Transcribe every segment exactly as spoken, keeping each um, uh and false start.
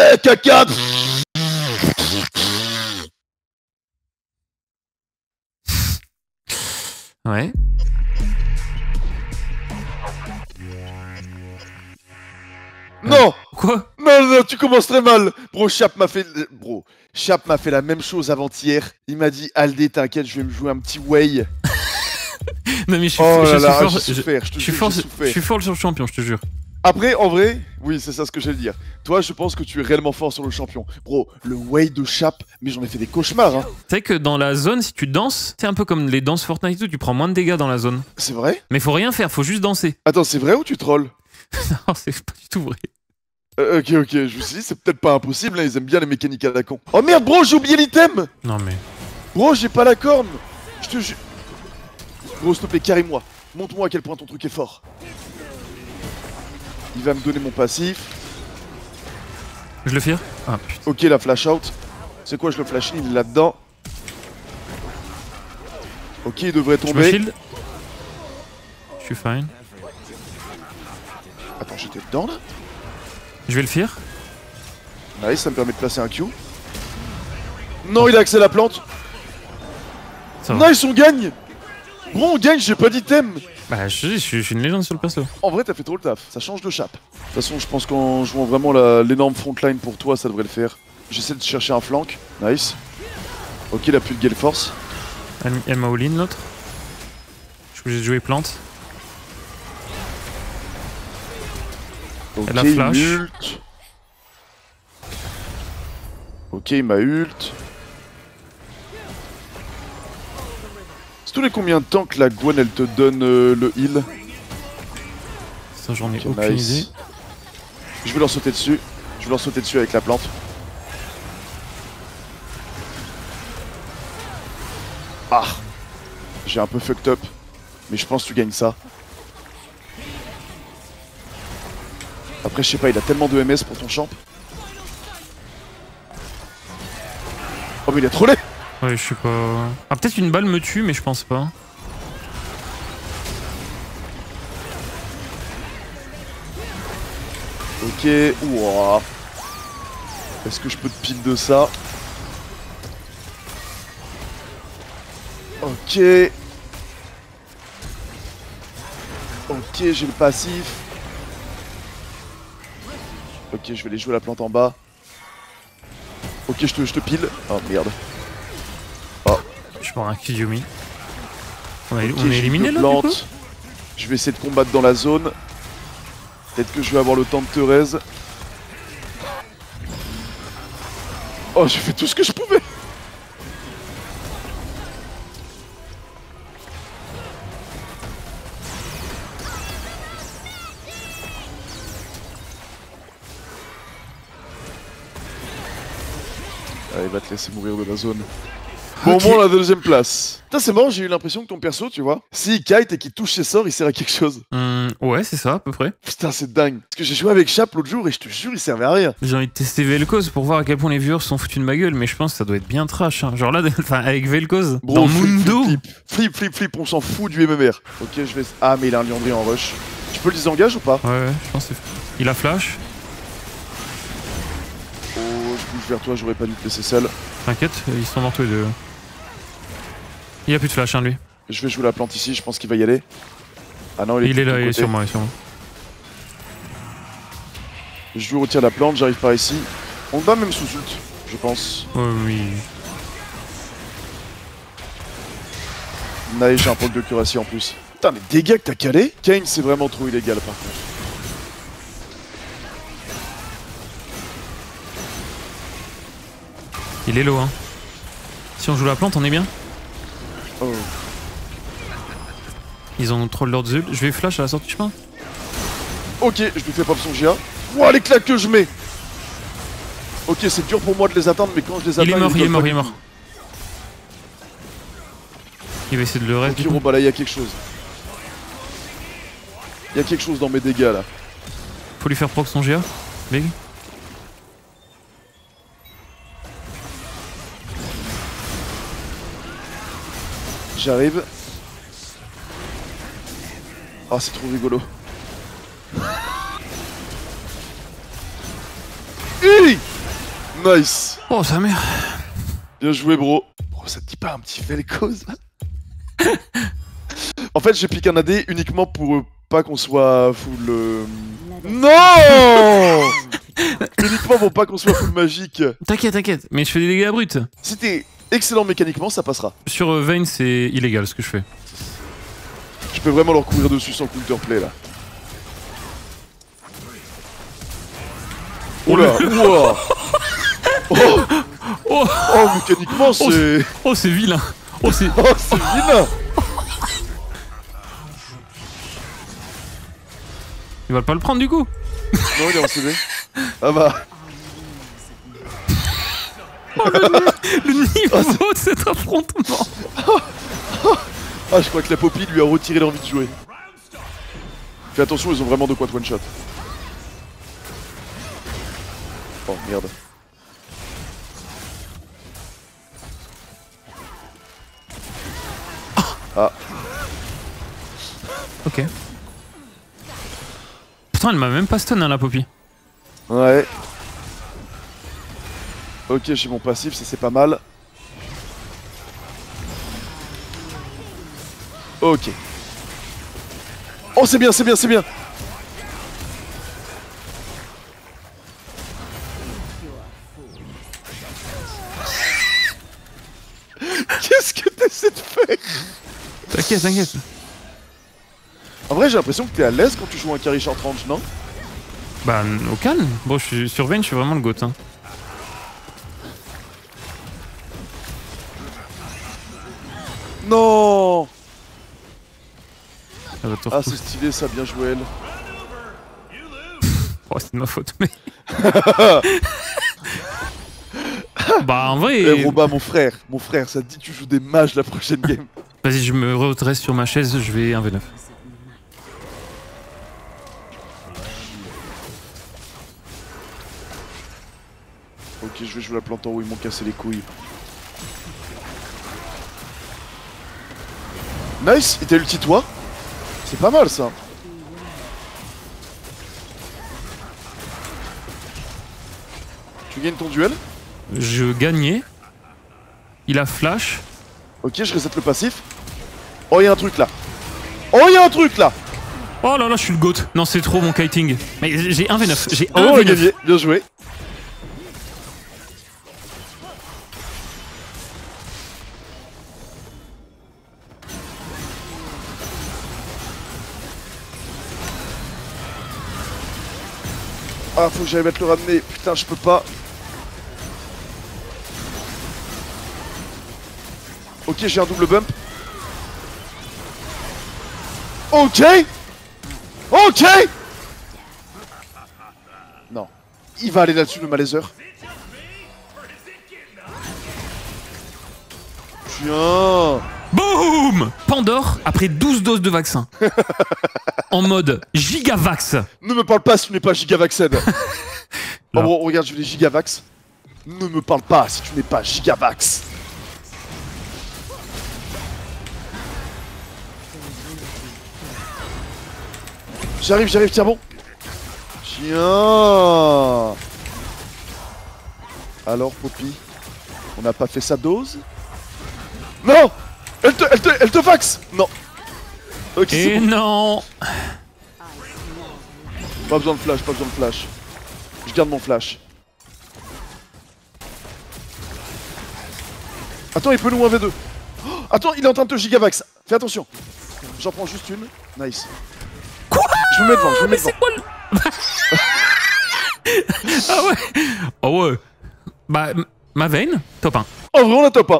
Ouais, caca. Ouais. Non. Quoi? Non, non, tu commences très mal. Bro, Chap m'a fait... Bro, Chap m'a fait la même chose avant-hier. Il m'a dit, Aldé, t'inquiète, je vais me jouer un petit way. Non mais je suis, Oh je là suis là, fort, j'ai je, souffert, je te je suis jure, fort, j'ai je souffert. suis fort sur le champion, je te jure. Après, en vrai, oui, c'est ça ce que j'allais dire. Toi, je pense que tu es réellement fort sur le champion. Bro, le way de Chap, mais j'en ai fait des cauchemars, hein. Tu sais que dans la zone, si tu danses, c'est un peu comme les danses Fortnite et tout, tu prends moins de dégâts dans la zone. C'est vrai? Mais faut rien faire, faut juste danser. Attends, c'est vrai ou tu trolls? Non, c'est pas du tout vrai. Euh, ok, ok, je me suis dit, c'est peut-être pas impossible, hein, ils aiment bien les mécaniques à la con. Oh merde, bro, j'ai oublié l'item. Non mais... Bro, j'ai pas la corne. Je te jure. Bro, s'il te plaît, carry-moi. Montre-moi à quel point ton truc est fort. Il va me donner mon passif. Je le fire? Ah putain. Ok, la flash out. C'est quoi, je le flash in, il est là-dedans. Ok, il devrait Je me tomber. shield. Je suis fine. Attends, j'étais dedans là? Je vais le fire. Nice, ça me permet de placer un Q. Non, il a accès à la plante. Ça va. Nice, on gagne. Bro, on gagne, j'ai pas d'item. Bah je, je, je suis une légende sur le perso. En vrai, t'as fait trop le taf. Ça change de chape. De toute façon, je pense qu'en jouant vraiment la- l'énorme frontline pour toi, ça devrait le faire. J'essaie de chercher un flank. Nice. Ok, il a plus de gale force. Elle, elle m'a all-in l'autre. Je suis obligé de jouer plante. Ok, Elle a il flash. ult. Ok, il m'a ult. C'est tous les combien de temps que la Gwen elle te donne euh, le heal? Ça j'en ai Ok, aucune nice. idée. Je vais leur sauter dessus. Je vais leur sauter dessus avec la plante. Ah, j'ai un peu fucked up. Mais je pense que tu gagnes ça. Après, je sais pas, il a tellement de M S pour ton champ. Oh, mais il a trollé! Ouais, je sais pas... Ah, peut-être une balle me tue, mais je pense pas. Ok, ouah. Est-ce que je peux te pile de ça? Ok. Ok, j'ai le passif. Ok, je vais aller jouer la plante en bas. Ok, je te, je te pile. Oh merde. Oh. Je prends un Kiyumi. On, a, Ok, on est j'ai éliminé deux là du coup? plantes. Je vais essayer de combattre dans la zone. Peut-être que je vais avoir le temps de te raise. Oh, j'ai fait tout ce que je pouvais. Allez, va te laisser mourir de la zone. Bon, Ok. bon, la deuxième place. Putain, c'est marrant, j'ai eu l'impression que ton perso, tu vois, s'il kite et qu'il touche ses sorts, il sert à quelque chose. Hum, ouais, c'est ça à peu près. Putain, c'est dingue. Parce que j'ai joué avec Chap l'autre jour et je te jure, il servait à rien. J'ai envie de tester Vel'Koz pour voir à quel point les viewers sont foutus de ma gueule, mais je pense que ça doit être bien trash. Hein. Genre là, enfin, avec Vel'Koz, Bro, dans flip, Mundo. Flip, flip, flip, flip, flip, on s'en fout du M M R. Ok, je vais. Ah, mais il a un Liandry en rush. Tu peux le disengage ou pas? Ouais, ouais, je pense que c'est... Il a flash. Oh, je bouge vers toi, j'aurais pas dû te laisser seul. T'inquiète, ils sont morts tous les deux. Il a plus de flash, hein, lui. Je vais jouer la plante ici, je pense qu'il va y aller. Ah non, il est, Il est de là, ton il est côté. sur moi, il est sur moi. Je lui retire la plante, j'arrive par ici. On bat même sous ult, je pense. Ouais, oui. Nice, j'ai un pôle de curacy en plus. Putain, mais dégâts que t'as calé? Kane, c'est vraiment trop illégal par contre. Il est low, hein. Si on joue la plante, on est bien. Oh. Ils ont troll leur Zul. Je vais flash à la sortie du chemin. Ok, je lui fais pop son G A. Ouah, les claques que je mets! Ok, c'est dur pour moi de les atteindre, mais quand je les atteins. Il est mort, ils il est collent mort, pas il est du mort. tout. Il va essayer de le reste. Ok, du coup. bon, bah là, il y a quelque chose. Il y a quelque chose dans mes dégâts là. Faut lui faire proc son G A. Big. J'arrive. Ah, c'est trop rigolo. Hi Nice. Oh, sa mère. Bien joué, bro. Bro, ça te dit pas un petit Vel'Koz? En fait, j'ai piqué un A D uniquement pour euh, pas qu'on soit full... Euh... Non. Uniquement pour pas qu'on soit full magique. T'inquiète, t'inquiète, mais je fais des dégâts bruts. Si t'es excellent mécaniquement, ça passera. Sur euh, Vayne, c'est illégal ce que je fais. Je peux vraiment leur courir dessus sans counterplay là. Oh là, ouah. Oh, Oh, oh mécaniquement c'est... oh c'est vilain. Oh, c'est... Oh, c'est vilain. Ils veulent pas le prendre du coup. Non, il est en C D. Ah bah... Le niveau de cet affrontement. Ah, je crois que la Poppy lui a retiré l'envie de jouer. Fais attention, ils ont vraiment de quoi te one-shot. Oh, merde. Ah. Ok. Putain, elle m'a même pas stun hein, la Poppy. Ouais. Ok, j'ai mon passif, ça c'est pas mal. Ok. Oh, c'est bien, c'est bien, c'est bien. Qu'est-ce que t'essaies de faire? T'inquiète, t'inquiète. En vrai, j'ai l'impression que t'es à l'aise quand tu joues un carry short range, non? Bah, au calme. Bon, je suis sur Vayne, je suis vraiment le goat. Hein. Non. Ça va te Ah, repousser. c'est stylé ça, bien joué elle. Oh, c'est de ma faute, mais. Bah, en vrai. Eh Roba, mon frère, mon frère, ça te dit que tu joues des mages la prochaine game. Vas-y, je me redresse sur ma chaise, je vais un V neuf. Ok, je vais jouer la plante en haut, ils m'ont cassé les couilles. Nice, et t'as ulti toi? C'est pas mal ça. Tu gagnes ton duel? Je gagnais. Il a flash. Ok, je reset le passif. Oh, y'a un truc là. Oh, y'a un truc là. Oh là là, je suis le goat. Non, c'est trop mon kiting. Mais j'ai un V neuf. J'ai Oh, un on a V neuf. gagné, bien joué. Ah, faut que j'aille mettre le ramener. Putain, je peux pas. Ok, j'ai un double bump. Ok. Ok. Non. Il va aller là-dessus, le malaiseur. Tiens. Boum Pandore après douze doses de vaccin. En mode gigavax. Ne me parle pas si tu n'es pas gigavaxed. Là. Oh, bon, regarde, je vais les gigavax. Ne me parle pas si tu n'es pas gigavax. J'arrive, j'arrive, tiens bon. Tiens. Alors, Poppy, on n'a pas fait sa dose? Non. Elle te, elle te, elle te vax. Non. Ok, c'est Et bon. non. Pas besoin de flash, pas besoin de flash. Je garde mon flash. Attends, il peut nous un V deux. Oh, attends, il est en train de te gigavax. Fais attention. J'en prends juste une. Nice. Quoi? Je me mets devant, je me mets devant. Quoi le... Ah ouais. Oh ouais. Bah, ma Vayne, top un. En vrai, on la top un.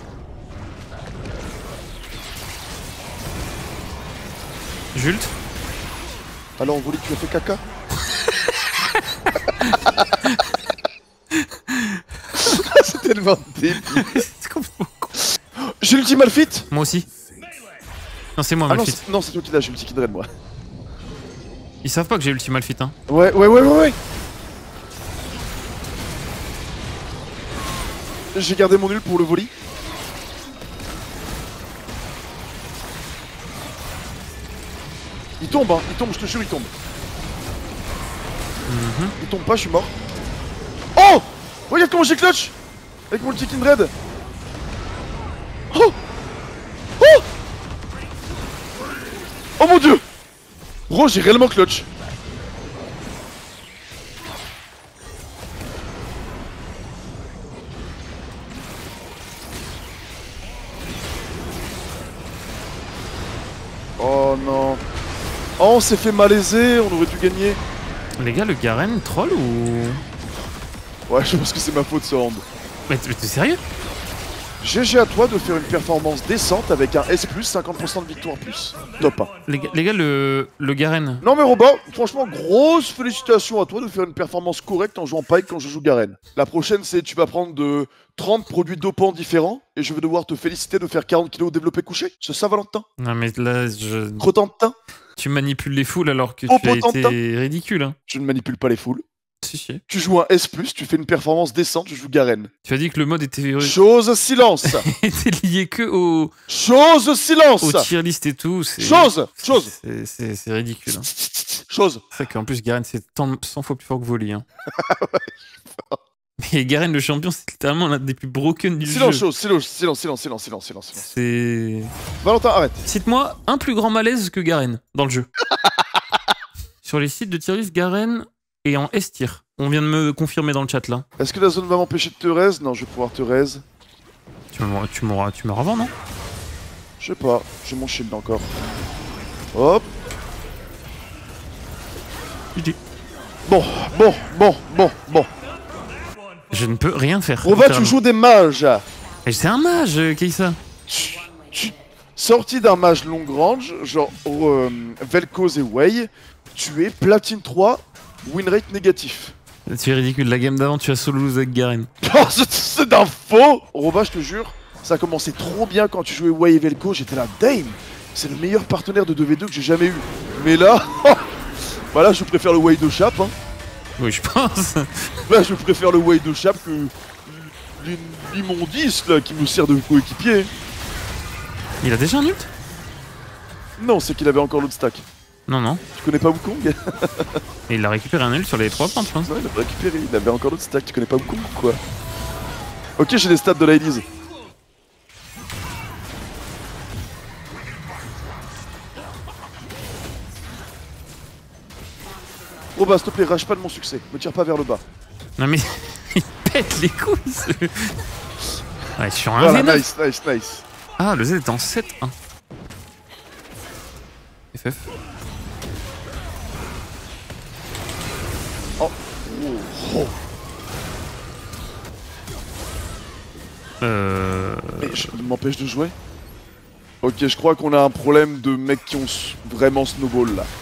Jult. Alors, Voli, tu as fait caca? C'est tellement débile. C'est complètement con. J'ai l'ulti Malfit. Moi aussi. Non, c'est moi, Ah non, Malfit. c'est- non, c'est toi qui l'as, j'ai l'ulti qui draine, moi. Ils savent pas que j'ai l'ulti Malfit, hein. Ouais, ouais, ouais, ouais, ouais. J'ai gardé mon nul pour le volley. Il tombe, hein, il tombe, je te jure, il tombe. Mhm. Il tombe pas, je suis mort. Oh! Regarde comment j'ai clutch avec mon ulti Kindred. Oh Oh Oh mon dieu. Bro, j'ai réellement clutch. Oh non. Oh, on s'est fait malaiser, on aurait dû gagner. Les gars, le Garen troll ou... Ouais, je pense que c'est ma faute ce hand. Mais t'es sérieux? G G à toi de faire une performance décente avec un S plus, cinquante pour cent de victoire plus. Top. Hein. Les gars, les gars le, le Garen... Non mais Robin, franchement, grosse félicitations à toi de faire une performance correcte en jouant Pyke quand je joue Garen. La prochaine, c'est tu vas prendre de trente produits dopants différents et je vais devoir te féliciter de faire quarante kilos au développé couché. C'est ça, Valentin? Non mais là, je... Crotantin. Tu manipules les foules alors que Oh, tu as potentin. été ridicule. Hein. Je ne manipule pas les foules. Si, si. Tu joues un S plus, tu fais une performance décente, je joue Garen. Tu as dit que le mode était, Chose silence. était lié que au... Chose silence. au tier list et tout. Chose Chose C'est ridicule. Hein. Chose. C'est vrai qu'en plus, Garen, c'est cent fois plus fort que Volley. Hein. Mais Garen, le champion, c'est littéralement l'un des plus broken du silence, jeu. Chose, silence, silence, silence, silence, silence, silence, silence. C'est... Valentin, arrête. Cite-moi un plus grand malaise que Garen dans le jeu. Sur les sites de tier list, Garen est en S tier. On vient de me confirmer dans le chat là. Est-ce que la zone va m'empêcher de te raise? Non, je vais pouvoir te raise. Tu m'auras tu m'auras tu m'auras avant, non? Je sais pas, j'ai mon shield encore. Hop. Bon, bon, bon, bon, bon. Je ne peux rien faire. On va, tu joues des mages. C'est un mage, Keïsa. Tu, tu, sorti d'un mage long range, genre euh, Vel'Koz et Wei, tu es platine trois, win rate négatif. Tu es ridicule, la game d'avant tu as solo lose avec Garen. Oh, c'est d'un faux. Roba, je te jure, ça a commencé trop bien quand tu jouais Wei et Vel'Koz, j'étais là, damn, c'est le meilleur partenaire de deux v deux que j'ai jamais eu. Mais là, bah là je préfère le Wei de Chap. Hein. Oui, je pense. Là je préfère le Wei de Chap que l'immondice là qui me sert de coéquipier. Il a déjà un ult? Non, c'est qu'il avait encore l'autre stack. Non, non. Tu connais pas Wukong? Et il a récupéré un ult sur les trois plantes, je pense. Non, il a récupéré, il avait encore l'autre stack. Tu connais pas Wukong ou quoi? Ok, j'ai les stats de ladies. Oh bah, s'il te plaît, rage pas de mon succès. Me tire pas vers le bas. Non, mais il pète les couilles. Ce... Ouais, sur un Voilà, V neuf. nice, nice, nice. Ah, le Z est en sept un. F F. Oh. Oh. Euh... Mais je m'empêche de jouer. Ok, je crois qu'on a un problème de mecs qui ont vraiment snowball là.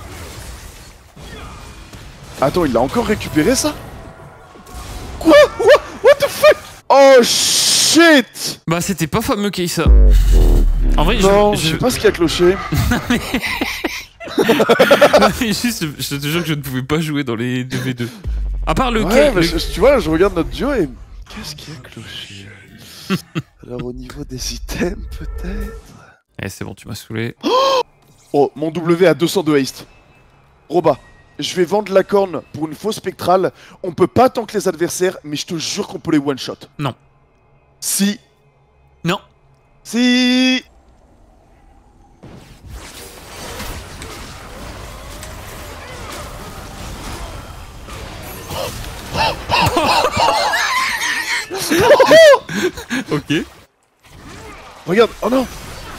Attends, il l'a encore récupéré ça? Quoi? What? What the fuck? Oh shit! Bah, c'était pas fameux Keïsa. En vrai, non, je, je sais pas ce qui a cloché. mais... non, mais juste, je te jure que je ne pouvais pas jouer dans les deux v deux. À part le... Ouais, mais le... Je, tu vois, là, je regarde notre duo et... Qu'est-ce qui a cloché? Alors au niveau des items, peut-être? Eh, c'est bon, tu m'as saoulé. Oh, mon W a deux cent deux haste. Roba, je vais vendre la corne pour une fausse spectrale. On peut pas tank les adversaires, mais je te jure qu'on peut les one-shot. Non. Si. Non. Si. Ok. Regarde, oh non.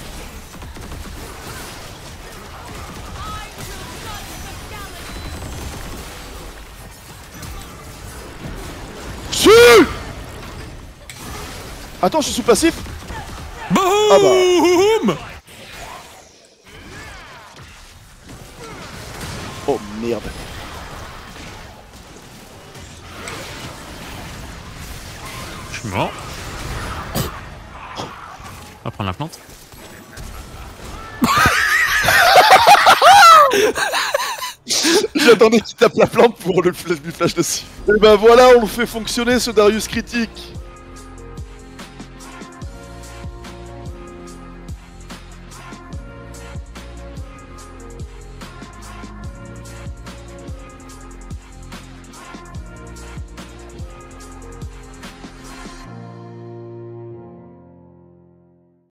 Si. Attends, je suis sous passif. Boum Ah bah. Oh merde. Je suis mort. On va prendre la plante. J'attendais qu'il tape la plante pour le flash, du flash dessus. Et ben voilà, on le fait fonctionner ce Darius critique.